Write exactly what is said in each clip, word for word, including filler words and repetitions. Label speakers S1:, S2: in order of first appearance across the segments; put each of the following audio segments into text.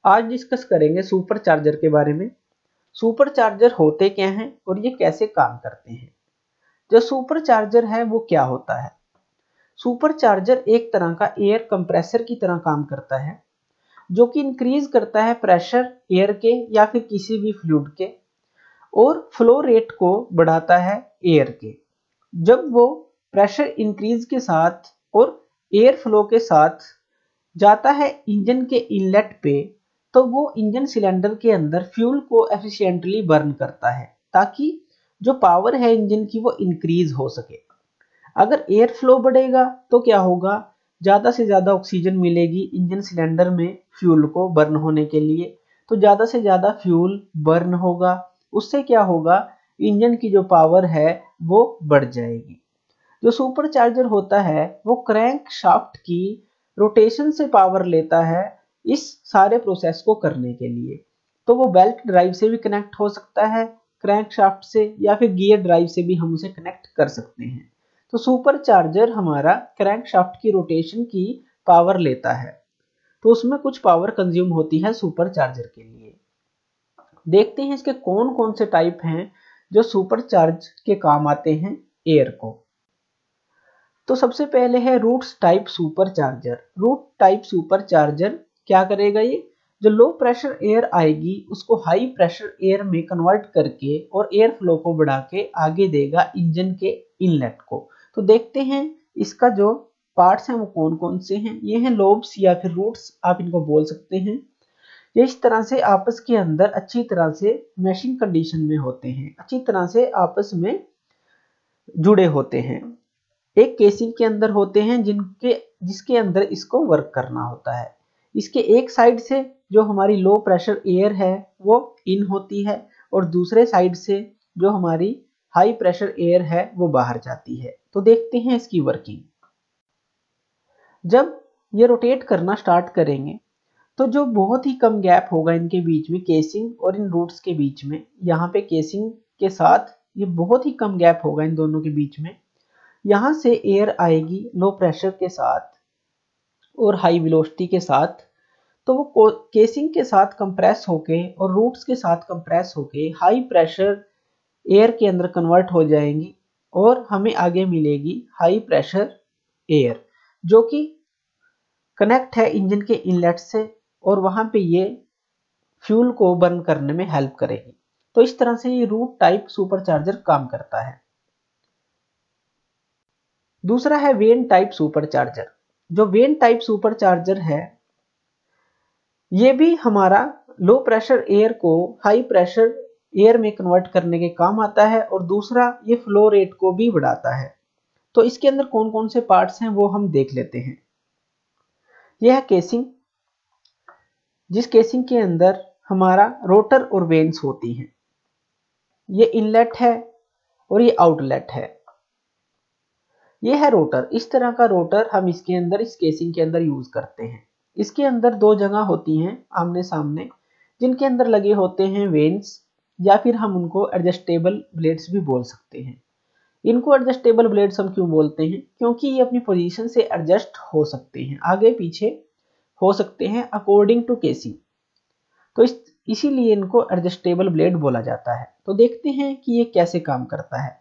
S1: आज डिस्कस करेंगे super charger के बारे में। सुपर चार्जर होते क्या हैं और ये कैसे काम करते हैं। जो सुपर चार्जर है वो क्या होता है। सुपर चार्जर एक तरह का एयर कंप्रेसर की तरह काम करता है, जो कि इंक्रीज करता है प्रेशर एयर के या फिर किसी भी फ्लूइड के, और फ्लो रेट को बढ़ाता है एयर के। जब वो प्रेशर इंक्रीज के साथ और एयर फ्लो के साथ जाता है इंजन के इनलेट पे, तो वो इंजन सिलेंडर के अंदर फ्यूल को एफिशिएंटली बर्न करता है, ताकि जो पावर है इंजन की वो इंक्रीज हो सके। अगर एयर फ्लो बढ़ेगा तो क्या होगा, ज्यादा से ज्यादा ऑक्सीजन मिलेगी इंजन सिलेंडर में फ्यूल को बर्न होने के लिए, तो ज्यादा से ज्यादा फ्यूल बर्न होगा। उससे क्या होगा, इंजन की जो पावर है वो बढ़ जाएगी। जो सुपर चार्जर होता है वो क्रैंक शाफ्ट की रोटेशन से पावर लेता है इस सारे प्रोसेस को करने के लिए। तो वो बेल्ट ड्राइव से भी कनेक्ट हो सकता है, क्रैंक शाफ्ट से, या फिर गियर ड्राइव से भी हम उसे कनेक्ट कर सकते हैं। तो सुपर चार्जर हमारा क्रैंक शाफ्ट की रोटेशन की पावर लेता है, तो उसमें कुछ पावर कंज्यूम होती है सुपर चार्जर के लिए। देखते हैं इसके कौन कौन से टाइप हैं जो सुपर चार्ज के काम आते हैं एयर को। तो सबसे पहले है roots type supercharger. Root type supercharger क्या करेगा, ये जो लो प्रेशर एयर आएगी उसको हाई प्रेशर एयर में कन्वर्ट करके और एयर फ्लो को बढ़ा के आगे देगा इंजन के इनलेट को। तो देखते हैं इसका जो पार्ट्स हैं वो कौन कौन से हैं। ये हैं लोब्स या फिर रूट्स, आप इनको बोल सकते हैं। ये इस तरह से आपस के अंदर अच्छी तरह से मैशिंग कंडीशन में होते हैं, अच्छी तरह से आपस में जुड़े होते हैं। एक केसिंग के अंदर होते हैं जिनके जिसके अंदर इसको वर्क करना होता है। इसके एक साइड से जो हमारी लो प्रेशर एयर है वो इन होती है, और दूसरे साइड से जो हमारी हाई प्रेशर एयर है वो बाहर जाती है। तो देखते हैं इसकी वर्किंग। जब ये रोटेट करना स्टार्ट करेंगे तो जो बहुत ही कम गैप होगा इनके बीच में, केसिंग और इन रूट्स के बीच में, यहाँ पे केसिंग के साथ ये बहुत ही कम गैप होगा इन दोनों के बीच में। यहाँ से एयर आएगी लो प्रेशर के साथ और हाई वेलोसिटी के साथ, तो वो केसिंग के साथ कंप्रेस होके और रूट्स के साथ कंप्रेस होके हाई प्रेशर एयर के अंदर कन्वर्ट हो जाएंगी, और हमें आगे मिलेगी हाई प्रेशर एयर जो कि कनेक्ट है इंजन के इनलेट से, और वहां पे ये फ्यूल को बर्न करने में हेल्प करेगी। तो इस तरह से ये रूट टाइप सुपर चार्जर काम करता है। दूसरा है वेन टाइप सुपर चार्जर। जो वेन टाइप सुपर चार्जर है ये भी हमारा लो प्रेशर एयर को हाई प्रेशर एयर में कन्वर्ट करने के काम आता है, और दूसरा ये फ्लो रेट को भी बढ़ाता है। तो इसके अंदर कौन कौन से पार्ट्स हैं वो हम देख लेते हैं। यह है केसिंग, जिस केसिंग के अंदर हमारा रोटर और वेन्स होती हैं। ये इनलेट है और ये आउटलेट है। ये है रोटर। इस तरह का रोटर हम इसके अंदर इस केसिंग के अंदर यूज करते हैं। इसके अंदर दो जगह होती हैं आमने सामने, जिनके अंदर लगे होते हैं वेन्स, या फिर हम उनको एडजस्टेबल ब्लेड्स भी बोल सकते हैं। इनको एडजस्टेबल ब्लेड्स हम क्यों बोलते हैं, क्योंकि ये अपनी पोजीशन से एडजस्ट हो सकते हैं, आगे पीछे हो सकते हैं अकॉर्डिंग टू केसिंग। तो इस इसीलिए इनको एडजस्टेबल ब्लेड बोला जाता है। तो देखते हैं कि ये कैसे काम करता है।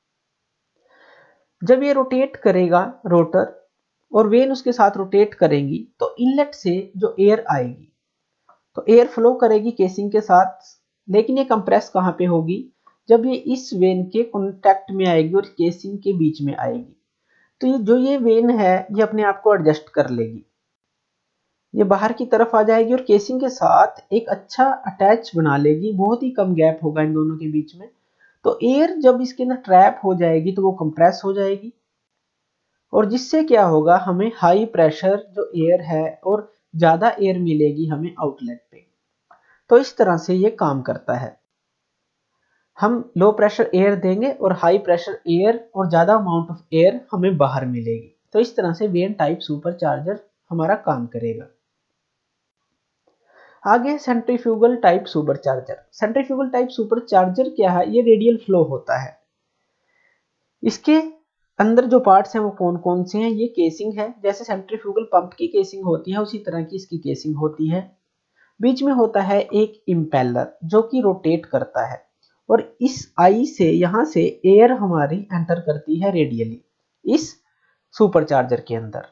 S1: जब ये रोटेट करेगा रोटर और वेन उसके साथ रोटेट करेंगी, तो इनलेट से जो एयर आएगी तो एयर फ्लो करेगी केसिंग के साथ, लेकिन ये कंप्रेस कहाँ पे होगी, जब ये इस वेन के कॉन्टेक्ट में आएगी और केसिंग के बीच में आएगी। तो ये जो ये वेन है ये अपने आप को एडजस्ट कर लेगी, ये बाहर की तरफ आ जाएगी और केसिंग के साथ एक अच्छा अटैच बना लेगी। बहुत ही कम गैप होगा इन दोनों के बीच में। तो एयर जब इसके अंदर ट्रैप हो जाएगी तो वो कंप्रेस हो जाएगी, और जिससे क्या होगा, हमें हाई प्रेशर जो एयर है और ज्यादा एयर मिलेगी हमें आउटलेट पे। तो इस तरह से ये काम करता है। हम लो प्रेशर एयर देंगे और हाई प्रेशर एयर और ज्यादा अमाउंट ऑफ एयर हमें बाहर मिलेगी। तो इस तरह से वेन टाइप सुपर चार्जर हमारा काम करेगा। आगे centrifugal type supercharger. Centrifugal type supercharger क्या है, ये रेडियल फ्लो होता है। इसके अंदर जो पार्ट्स हैं वो कौन कौन से हैं, ये केसिंग है। जैसे सेंट्रीफ्यूगल पंप की केसिंग होती है उसी तरह की इसकी केसिंग होती है। बीच में होता है एक इम्पेलर जो कि रोटेट करता है, और इस आई से यहाँ से एयर हमारी एंटर करती है रेडियली इस सुपरचार्जर के अंदर,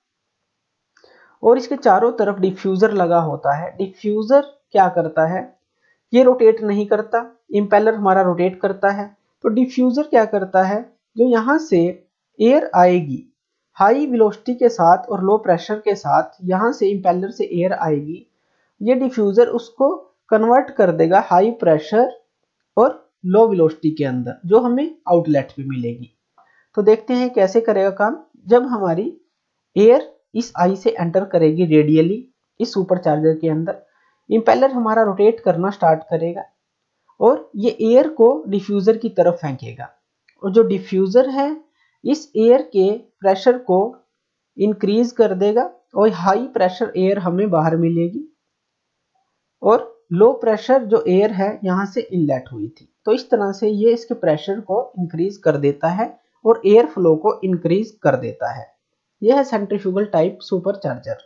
S1: और इसके चारों तरफ डिफ्यूजर लगा होता है। डिफ्यूजर क्या करता है, ये रोटेट नहीं करता, इम्पेलर हमारा रोटेट करता है। तो डिफ्यूजर क्या करता है, जो यहाँ से एयर आएगी हाई वेलोसिटी के साथ और लो प्रेशर के साथ, यहाँ से इम्पेलर से एयर आएगी, ये डिफ्यूजर उसको कन्वर्ट कर देगा हाई प्रेशर और लो वेलोसिटी के अंदर, जो हमें आउटलेट पे मिलेगी। तो देखते हैं कैसे करेगा काम। जब हमारी एयर इस आई से एंटर करेगी रेडियली इस सुपरचार्जर के अंदर, इम्पेलर हमारा रोटेट करना स्टार्ट करेगा और ये एयर को डिफ्यूजर की तरफ फेंकेगा, और जो डिफ्यूजर है इस एयर के प्रेशर को इंक्रीज कर देगा और हाई प्रेशर एयर हमें बाहर मिलेगी, और लो प्रेशर जो एयर है यहाँ से इनलेट हुई थी। तो इस तरह से ये इसके प्रेशर को इंक्रीज कर देता है और एयर फ्लो को इंक्रीज कर देता है। यह है सेंट्रीफ्यूगल टाइप सुपरचार्जर।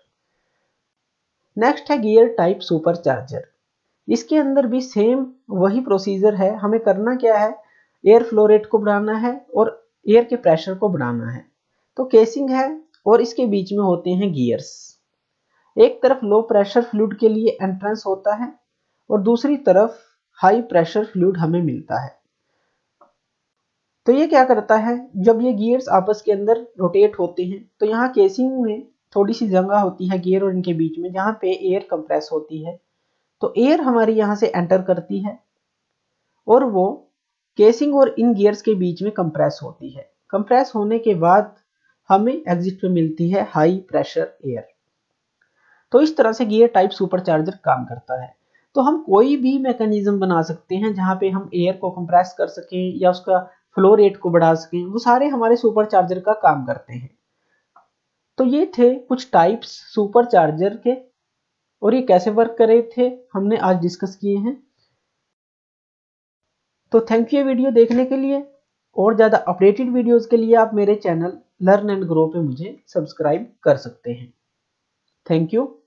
S1: नेक्स्ट है गियर टाइप सुपरचार्जर। इसके अंदर भी सेम वही प्रोसीजर है। हमें करना क्या है, एयर फ्लो रेट को बढ़ाना है और एयर के प्रेशर को बढ़ाना है। तो केसिंग है और इसके बीच में होते हैं गियर्स। एक तरफ लो प्रेशर फ्लूइड के लिए एंट्रेंस होता है और दूसरी तरफ हाई प्रेशर फ्लूइड हमें मिलता है। तो ये क्या करता है, जब ये गियर्स आपस के अंदर रोटेट होते हैं तो यहाँ केसिंग में थोड़ी सी जगह होती है गियर और इनके बीच में, जहाँ पे एयर कंप्रेस होती है। तो एयर हमारी यहाँ से एंटर करती है और वो केसिंग और इन गियर्स के बीच में कंप्रेस होती है। कंप्रेस होने के बाद हमें एग्जिट पे मिलती है हाई प्रेशर एयर। तो इस तरह से गियर टाइप सुपरचार्जर काम करता है। तो हम कोई भी मैकेनिज्म बना सकते हैं जहाँ पे हम एयर को कंप्रेस कर सकें या उसका फ्लो रेट को बढ़ा सकें, वो सारे हमारे सुपरचार्जर का काम करते हैं। तो ये थे कुछ टाइप्स सुपरचार्जर के, और ये कैसे वर्क कर रहे थे हमने आज डिस्कस किए हैं। तो थैंक यू वीडियो देखने के लिए। और ज़्यादा अपडेटेड वीडियोस के लिए आप मेरे चैनल लर्न एंड ग्रो पे मुझे सब्सक्राइब कर सकते हैं। Thank you.